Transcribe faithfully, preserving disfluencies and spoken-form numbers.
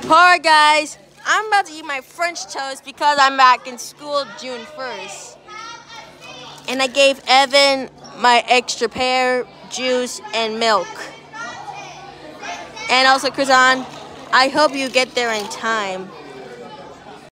Alright guys, I'm about to eat my French toast because I'm back in school June first. And I gave Evan my extra pear, juice, and milk. And also, Kernan, I hope you get there in time.